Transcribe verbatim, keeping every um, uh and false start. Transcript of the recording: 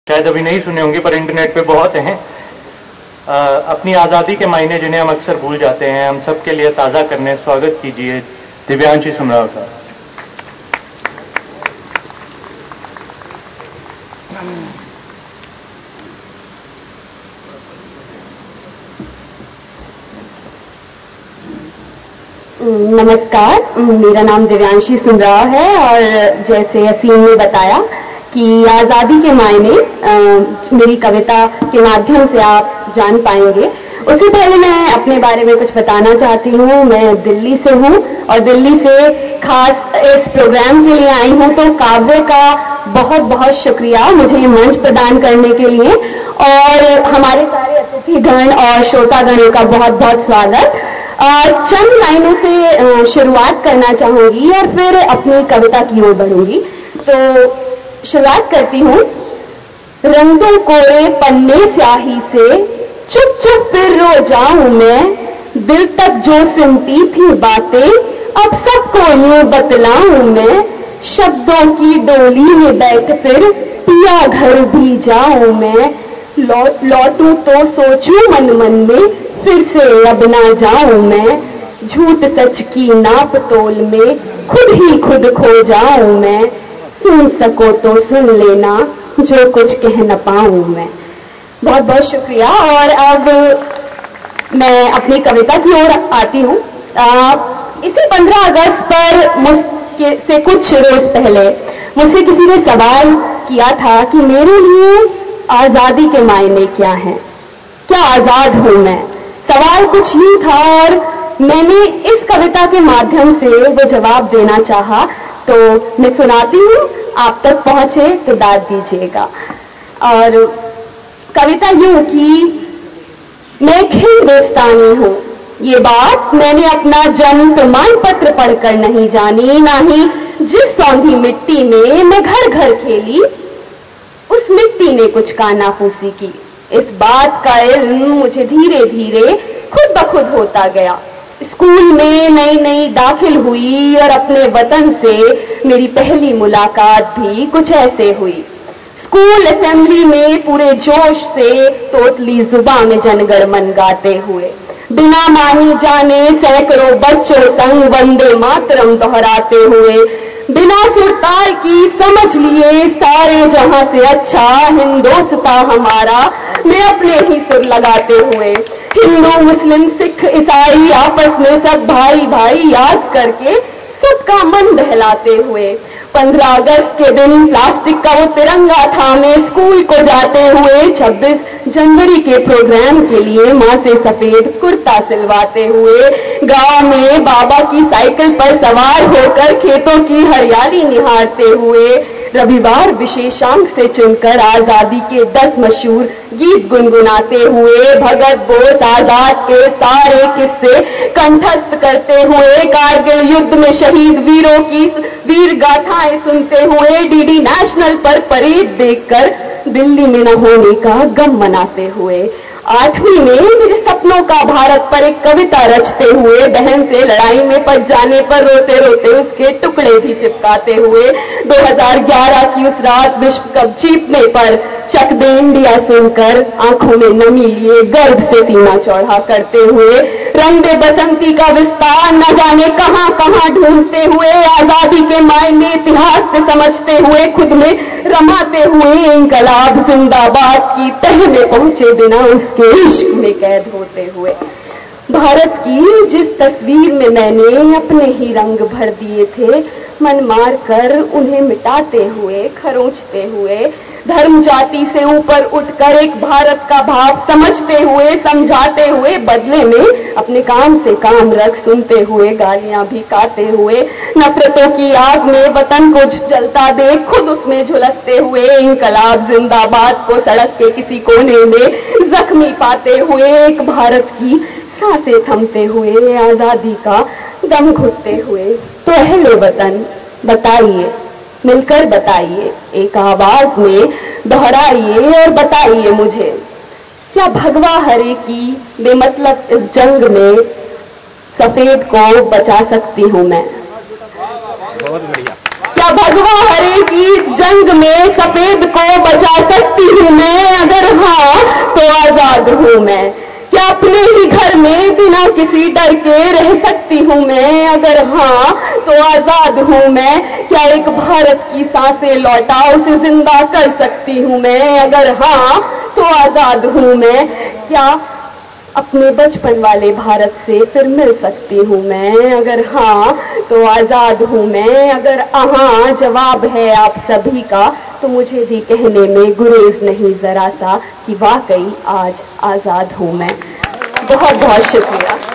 शायद अभी नहीं सुने होंगे पर इंटरनेट पे बहुत हैं। आ, अपनी आज़ादी के मायने जिन्हें हम अक्सर भूल जाते हैं, हम सब के लिए ताज़ा करने स्वागत कीजिए दिव्यांशी सुमराव का। नमस्कार, मेरा नाम दिव्यांशी सुमराव है और जैसे असीम ने बताया कि आज़ादी के मायने मेरी कविता के माध्यम से आप जान पाएंगे। उससे पहले मैं अपने बारे में कुछ बताना चाहती हूँ। मैं दिल्ली से हूँ और दिल्ली से खास इस प्रोग्राम के लिए आई हूँ, तो काव्य का बहुत बहुत शुक्रिया मुझे ये मंच प्रदान करने के लिए और हमारे सारे अतिथिगण और श्रोतागणों का बहुत बहुत स्वागत। चंद लाइनों से शुरुआत करना चाहूंगी और फिर अपनी कविता की ओर बढ़ूंगी। तो शुरुआत करती हूँ। रंगों कोरे पन्ने स्याही से चुप चुप फिर रो जाऊं मैं, दिल तक जो सिमटी थी बातें अब सबको यूं बतलाऊं मैं। शब्दों की डोली में बैठ फिर पिया घर भी जाऊं मैं। लौट लौटूं तो सोचूं मन मन में फिर से अब ना जाऊं मैं। झूठ सच की नाप तोल में खुद ही खुद खो जाऊं मैं। सुन सको तो सुन लेना जो कुछ कह न पाऊं मैं। बहुत बहुत शुक्रिया। और अब मैं अपनी कविता की ओर आती हूँ। इसी पंद्रह अगस्त पर मुझसे से कुछ रोज पहले मुझसे किसी ने सवाल किया था कि मेरे लिए आज़ादी के मायने क्या है, क्या आज़ाद हूँ मैं। सवाल कुछ यूं था और मैंने इस कविता के माध्यम से वो जवाब देना चाहा, तो मैं सुनाती हूँ, आप तक पहुंचे तो दाद दीजिएगा। और कविता यूं कि मैं हिंदुस्तानी हूँ, ये बात मैंने अपना जन्म प्रमाण पत्र पढ़कर नहीं जानी, ना ही जिस सौंधी मिट्टी में मैं घर घर खेली उस मिट्टी ने कुछ कानाफूसी की। इस बात का इल्म मुझे धीरे धीरे खुद ब खुद होता गया। स्कूल में नई नई दाखिल हुई और अपने वतन से मेरी पहली मुलाकात भी कुछ ऐसे हुई। स्कूल असेंबली में पूरे जोश से तोतली जुबान में जनगण मन गाते हुए, बिना मानी जाने सैकड़ों बच्चों संग वंदे मातरम दोहराते हुए, बिना सुरताल की समझ लिए सारे जहां से अच्छा हिंदोस्ता हमारा मैं अपने ही सुर लगाते हुए, हिंदू मुस्लिम सिख ईसाई आपस में सब भाई भाई याद करके सबका मन बहलाते हुए, पंद्रह अगस्त के दिन प्लास्टिक का वो तिरंगा थामे स्कूल को जाते हुए, छब्बीस जनवरी के प्रोग्राम के लिए माँ से सफेद कुर्ता सिलवाते हुए, गांव में बाबा की साइकिल पर सवार होकर खेतों की हरियाली निहारते हुए, रविवार विशेषांक से चुनकर आजादी के दस मशहूर गीत गुनगुनाते हुए, भगत बोस आजाद के सारे किस्से कंठस्थ करते हुए, कारगिल युद्ध में शहीद वीरों की वीर गाथाएं सुनते हुए, डीडी नेशनल पर परेड देखकर दिल्ली में न होने का गम मनाते हुए, आठवीं में मेरे सपनों का भारत पर एक कविता रचते हुए, बहन से लड़ाई में पड़ जाने पर रोते रोते उसके टुकड़े भी चिपकाते हुए, दो हज़ार ग्यारह की उस रात विश्व कप जीतने पर चक दे इंडिया सुनकर आंखों में नमी लिए गर्व से सीना चौड़ा करते हुए, रंग दे बसंती का विस्तार न जाने कहां कहां ढूंढते हुए, आजादी के मायने इतिहास से समझते हुए, खुद में रमाते हुए, इंकलाब जिंदाबाद की तह में पहुंचे बिना उसके इश्क में कैद होते हुए, भारत की जिस तस्वीर में मैंने अपने ही रंग भर दिए थे, मन मार कर उन्हें मिटाते हुए, खरोंचते हुए, धर्म जाति से ऊपर उठकर एक भारत का भाव समझते हुए, समझाते हुए, बदले में अपने काम से काम रख सुनते हुए, गालियां भी खाते हुए, नफरतों की आग में वतन को जलता देख खुद उसमें झुलसते हुए, इंकलाब जिंदाबाद को सड़क के किसी कोने में जख्मी पाते हुए, एक भारत की सांसें थमते हुए, आजादी का दम घुटते हुए, तो अहले वतन बताइए, मिलकर बताइए, एक आवाज में दोहराइए और बताइए मुझे, क्या भगवा हरे की बेमतलब इस जंग में सफेद को बचा सकती हूँ मैं? बहुत बढ़िया। क्या भगवा हरे की इस जंग में सफेद को बचा सकती हूँ मैं? अगर हाँ तो आजाद हूँ मैं। क्या अपने ही घर में बिना किसी डर के रह सकती हूँ मैं? अगर हाँ तो आजाद हूँ मैं। क्या एक भारत की सांसें लौटा उसे जिंदा कर सकती हूँ मैं? अगर हाँ तो आजाद हूँ मैं। क्या अपने बचपन वाले भारत से फिर मिल सकती हूँ मैं? अगर हाँ तो आजाद हूँ मैं। अगर हाँ जवाब है आप सभी का तो मुझे भी कहने में गुरेज नहीं जरा सा कि वाकई आज आजाद हूँ मैं। बहुत बहुत शुक्रिया।